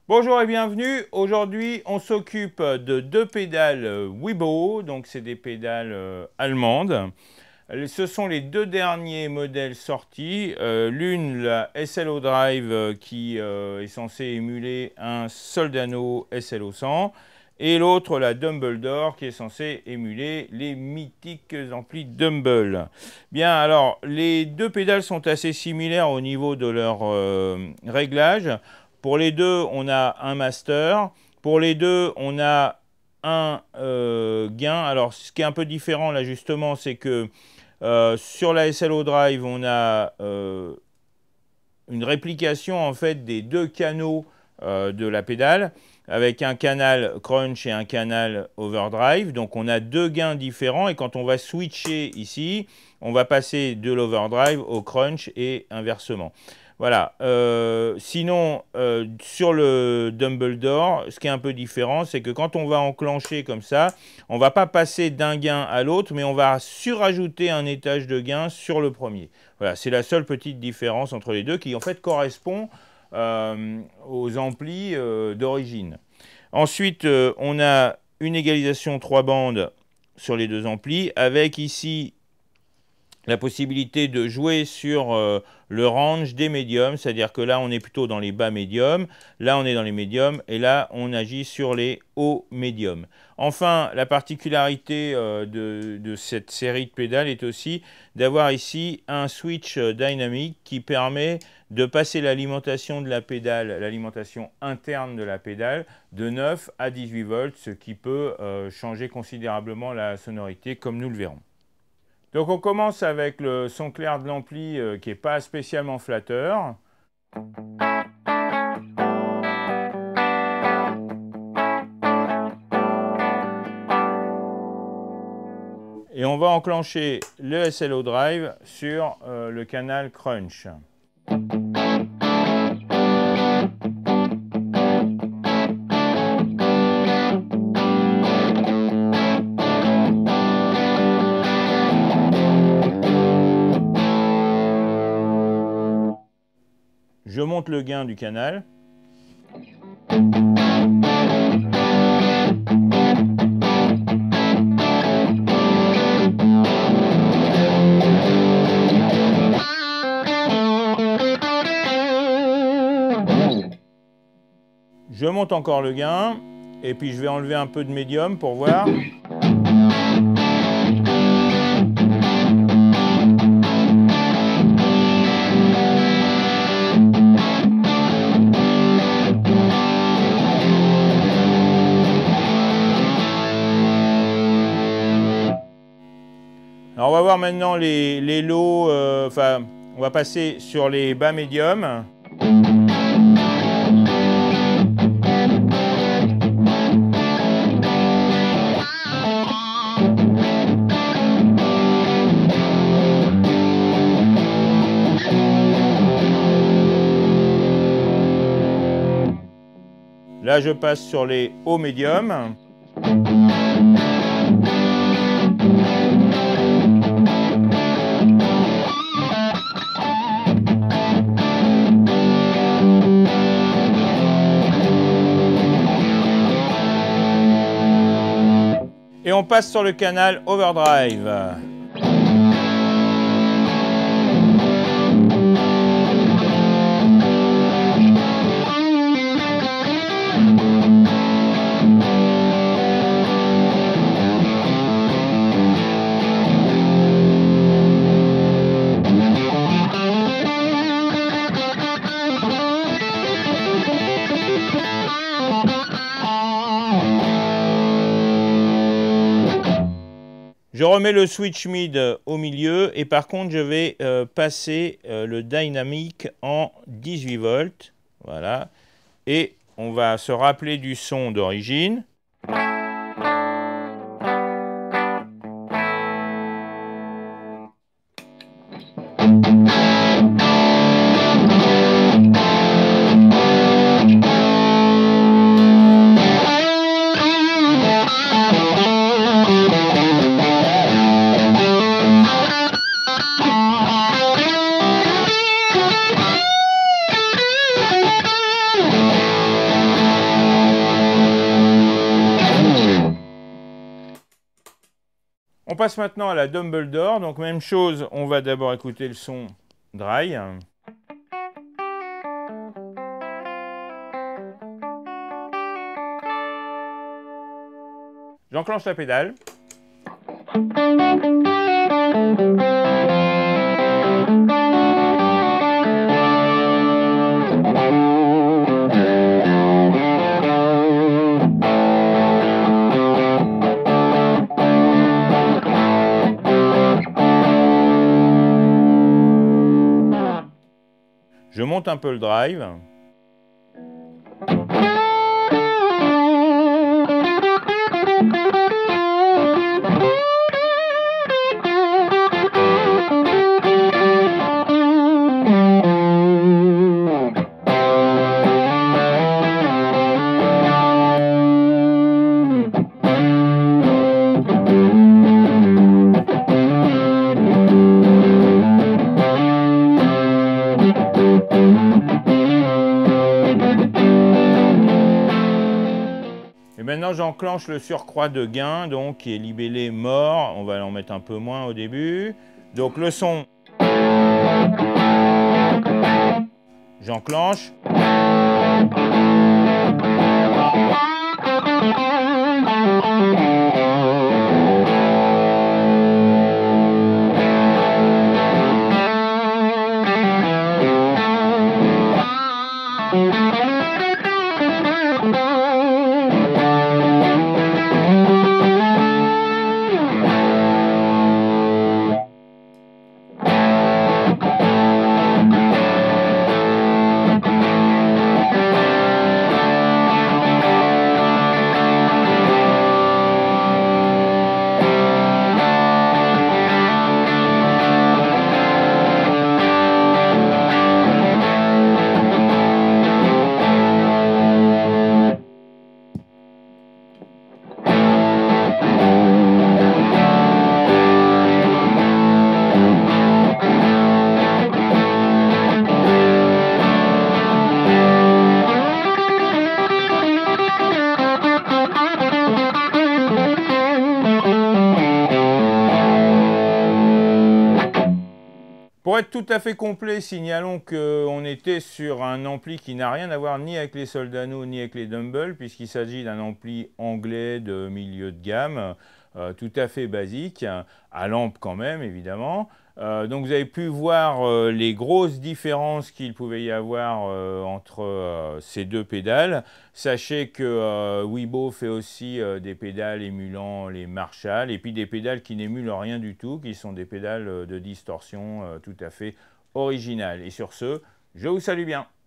Bonjour et bienvenue. Aujourd'hui, on s'occupe de deux pédales Wibo, donc c'est des pédales allemandes. Ce sont les deux derniers modèles sortis. L'une, la SLO Drive, qui est censée émuler un Soldano SLO 100, et l'autre, la Dumbledore, qui est censée émuler les mythiques amplis Dumble. Bien, alors, les deux pédales sont assez similaires au niveau de leur réglage. Pour les deux, on a un master. Pour les deux, on a un gain. Alors, ce qui est un peu différent là, justement, c'est que sur la SLO Drive, on a une réplication en fait des deux canaux de la pédale, avec un canal crunch et un canal overdrive. Donc, on a deux gains différents. Et quand on va switcher ici, on va passer de l'overdrive au crunch et inversement. Voilà. Sinon, sur le Dumbledore, ce qui est un peu différent, c'est que quand on va enclencher comme ça, on ne va pas passer d'un gain à l'autre, mais on va surajouter un étage de gain sur le premier. Voilà, c'est la seule petite différence entre les deux qui, en fait, correspond aux amplis d'origine. Ensuite, on a une égalisation 3 bandes sur les deux amplis, avec ici la possibilité de jouer sur le range des médiums, c'est-à-dire que là on est plutôt dans les bas médiums, là on est dans les médiums, et là on agit sur les hauts médiums. Enfin, la particularité de cette série de pédales est aussi d'avoir ici un switch dynamique qui permet de passer l'alimentation de la pédale, l'alimentation interne de la pédale, de 9 à 18 volts, ce qui peut changer considérablement la sonorité, comme nous le verrons. Donc on commence avec le son clair de l'ampli qui n'est pas spécialement flatteur. Et on va enclencher le SLO Drive sur le canal crunch. Je monte le gain du canal. Je monte encore le gain et puis je vais enlever un peu de médium pour voir. Alors on va voir maintenant les lots, enfin on va passer sur les bas médiums. Là je passe sur les hauts médiums. Et on passe sur le canal overdrive. Je remets le switch mid au milieu et par contre je vais passer le dynamique en 18 volts. Voilà. Et on va se rappeler du son d'origine. passe maintenant à la Dumbledore. Donc même chose, on va d'abord écouter le son dry. J'enclenche la pédale. Je monte un peu le drive. Et maintenant j'enclenche le surcroît de gain, donc qui est libellé mort. On va en mettre un peu moins au début. Donc le son. J'enclenche. Pour être tout à fait complet, signalons qu'on était sur un ampli qui n'a rien à voir ni avec les Soldano ni avec les Dumble, puisqu'il s'agit d'un ampli anglais de milieu de gamme, tout à fait basique, à lampe quand même évidemment. Donc vous avez pu voir les grosses différences qu'il pouvait y avoir entre ces deux pédales. Sachez que Wibo fait aussi des pédales émulant les Marshall et puis des pédales qui n'émulent rien du tout, qui sont des pédales de distorsion tout à fait originales. Et sur ce, je vous salue bien.